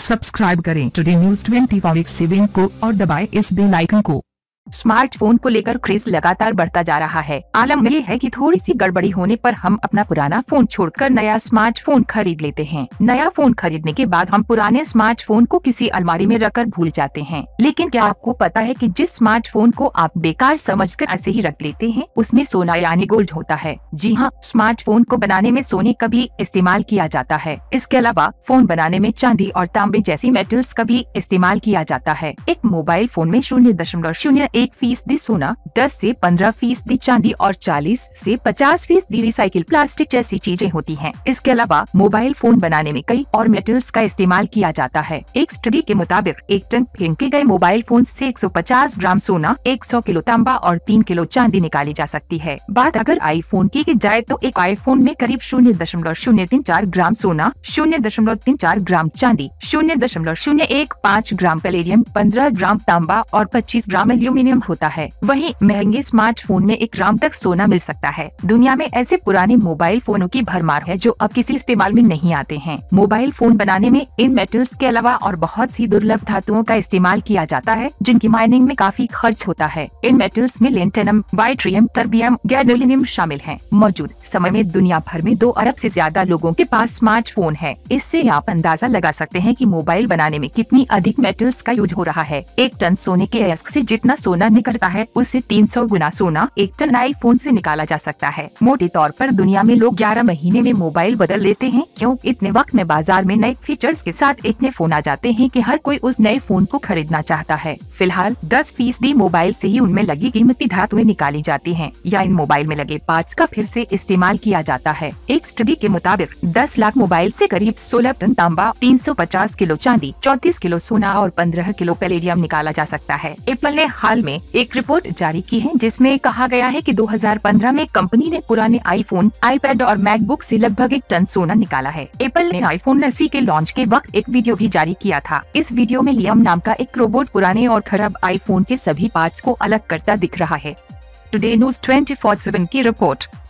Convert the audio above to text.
Subscribe करें today news 24/7 को और दबाएं इस बेल आइकन को। स्मार्टफोन को लेकर क्रेज लगातार बढ़ता जा रहा है। आलम में ये है कि थोड़ी सी गड़बड़ी होने पर हम अपना पुराना फोन छोड़कर नया स्मार्टफोन खरीद लेते हैं। नया फोन खरीदने के बाद हम पुराने स्मार्टफोन को किसी अलमारी में रखकर भूल जाते हैं। लेकिन क्या आपको पता है कि जिस स्मार्टफोन को आप बेकार समझकर ऐसे ही रख लेते हैं उसमें सोना यानी गोल्ड होता है। जी हाँ, स्मार्टफोन को बनाने में सोने का भी इस्तेमाल किया जाता है। इसके अलावा फोन बनाने में चांदी और तांबे जैसी मेटल्स का भी इस्तेमाल किया जाता है। एक मोबाइल फोन में 0.01% सोना, 10 से 15% चांदी और 40 से 50% रिसाइकिल प्लास्टिक जैसी चीजें होती हैं। इसके अलावा मोबाइल फोन बनाने में कई और मेटल्स का इस्तेमाल किया जाता है। एक स्टडी के मुताबिक 1 टन फेंके गए मोबाइल फोन से 150 ग्राम सोना, 100 किलो तांबा और 3 किलो चांदी निकाली जा सकती है। बात अगर आईफोन की जाए तो एक आईफोन में करीब 0.034 ग्राम सोना, 0.34 ग्राम चांदी, 0.015 ग्राम पैलेडियम, 15 ग्राम तांबा और 25 ग्राम एल्यूमिनियम होता है। वहीं महंगे स्मार्टफोन में 1 ग्राम तक सोना मिल सकता है। दुनिया में ऐसे पुराने मोबाइल फोनों की भरमार है जो अब किसी इस्तेमाल में नहीं आते हैं। मोबाइल फोन बनाने में इन मेटल्स के अलावा और बहुत सी दुर्लभ धातुओं का इस्तेमाल किया जाता है जिनकी माइनिंग में काफी खर्च होता है। इन मेटल्स में लेंटेनम, बाइट्रियम, टर्बियम, गैडोलिनियम शामिल हैं। मौजूद समय में दुनिया भर में 2 अरब से ज्यादा लोगों के पास स्मार्टफोन है। इससे आप अंदाजा लगा सकते हैं कि मोबाइल बनाने में कितनी अधिक मेटल्स का यूज हो रहा है। 1 टन सोने के अयस्क से जितना सोना निकलता है उससे 300 गुना सोना 1 टन आईफोन से निकाला जा सकता है। मोटे तौर पर दुनिया में लोग 11 महीने में मोबाइल बदल लेते हैं। क्यों? इतने वक्त में बाजार में नए फीचर्स के साथ इतने फोन आ जाते हैं कि हर कोई उस नए फोन को खरीदना चाहता है। फिलहाल 10% मोबाइल से ही उनमें लगी कीमती धातुएं निकाली जाती हैं या इन मोबाइल में लगे पार्ट्स का फिर से इस्तेमाल किया जाता है। एक स्टडी के मुताबिक 10 लाख मोबाइल से करीब 16 टन तांबा, 350 किलो चांदी, 34 किलो सोना और 15 किलो पैलेडियम निकाला जा सकता है। एप्पल ने हाल में एक रिपोर्ट जारी की है जिसमें कहा गया है कि 2015 में कंपनी ने पुराने आईफोन, आईपैड और मैकबुक से लगभग 1 टन सोना निकाला है। एप्पल ने आईफोन 80 के लॉन्च के वक्त एक वीडियो भी जारी किया था। इस वीडियो में लियम नाम का एक रोबोट पुराने और खराब आईफोन के सभी पार्ट्स को अलग करता दिख रहा है। टुडे न्यूज 24/7 की रिपोर्ट।